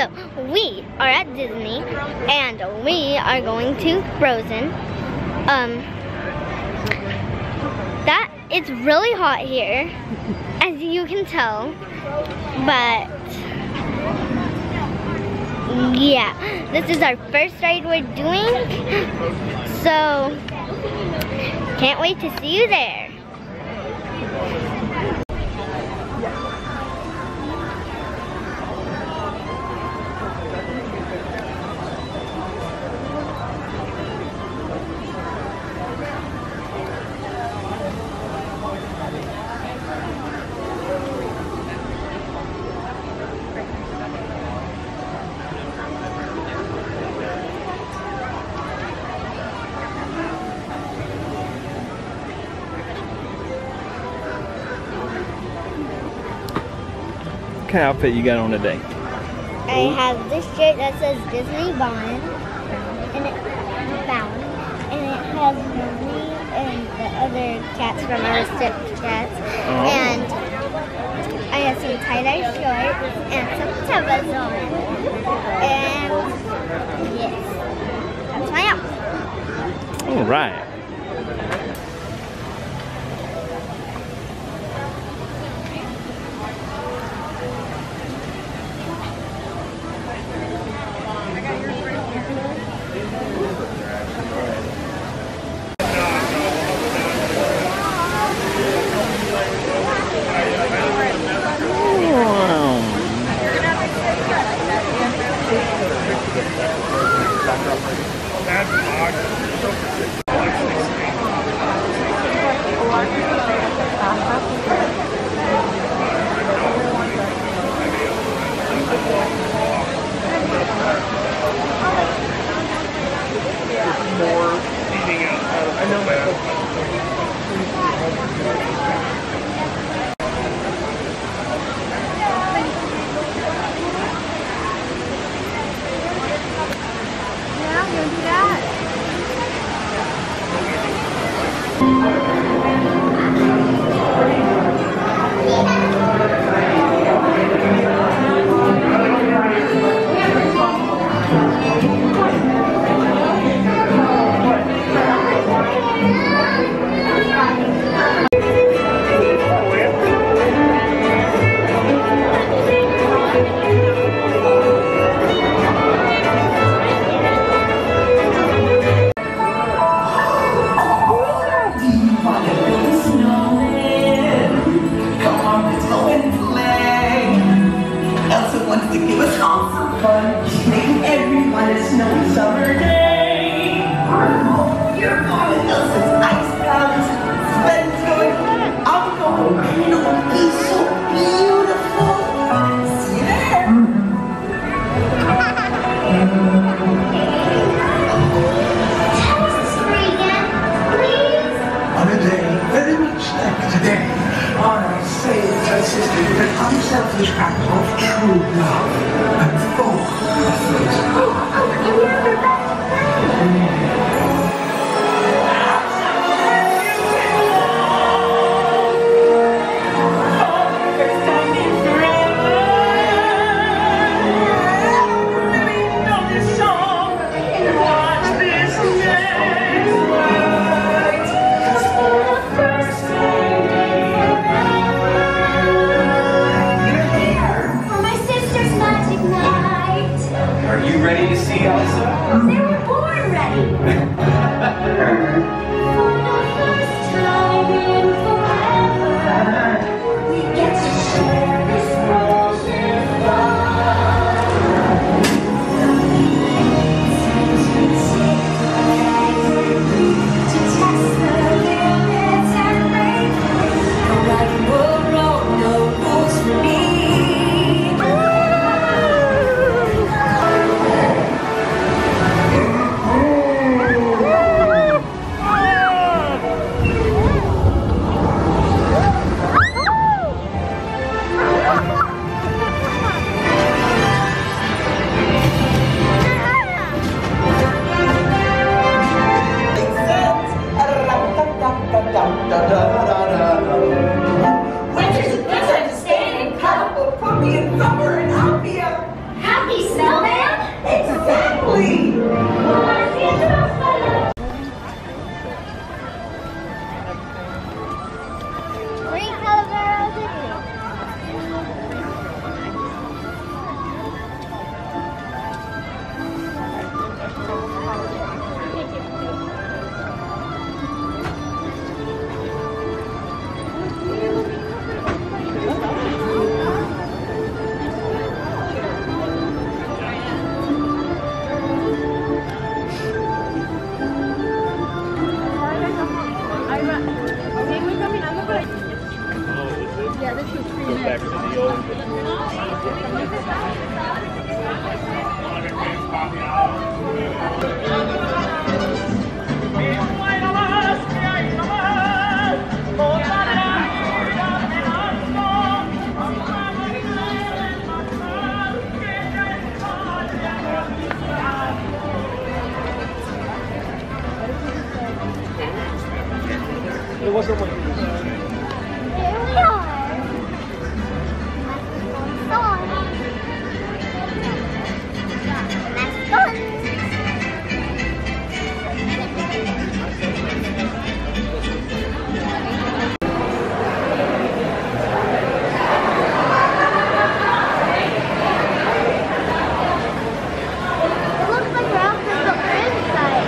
So we are at Disney and we are going to Frozen. That it's really hot here, as you can tell, but yeah, this is our first ride we're doing, so can't wait to see you there. What kind of outfit you got on today? I have this shirt that says Disney Bound, and it has me and the other cats from our Cats, and I have some tie-dye shorts and some tubbas on, and yes, that's my outfit. All right. Unselfish act of true love and full ready to see Elsa? They were born ready. For the first time in forever, we get to share this frozen love. To test the limits and make no right or wrong, no rules for me. we are. That's fun. It looks like Ralph has the inside.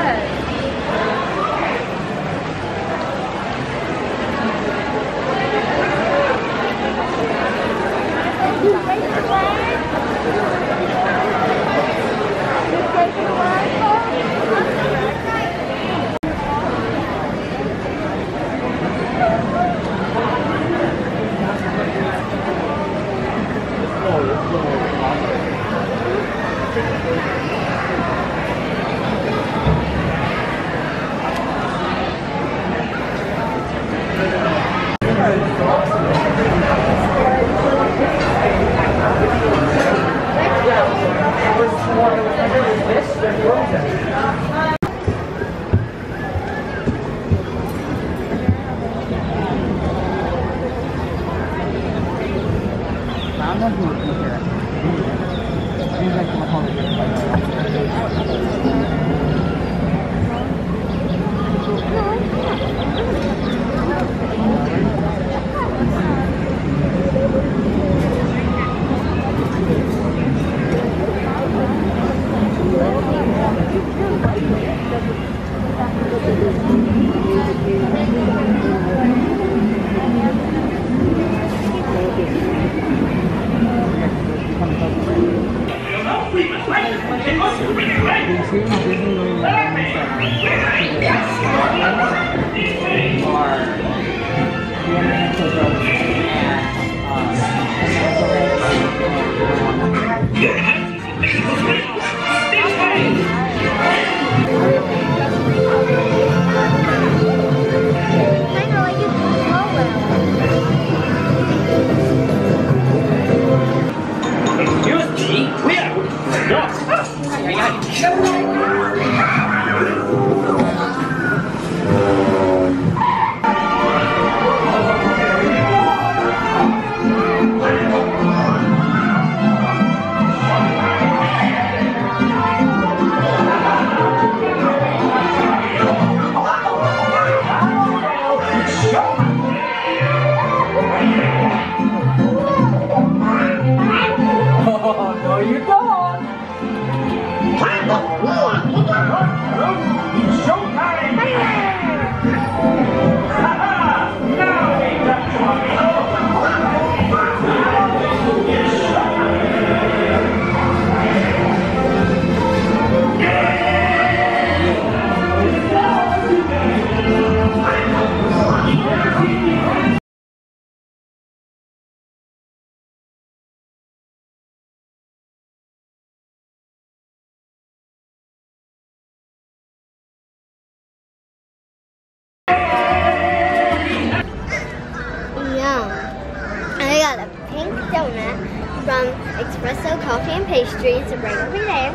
I got a pink donut from Espresso Coffee and Pastries right over there.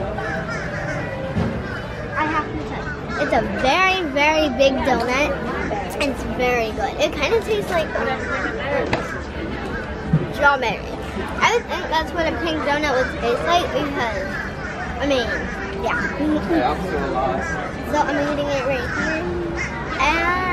I have to tell you, it's a very, very big donut. It's very good. It kind of tastes like strawberries. I would think that's what a pink donut would taste like because, I mean, yeah. So I'm eating it right here. And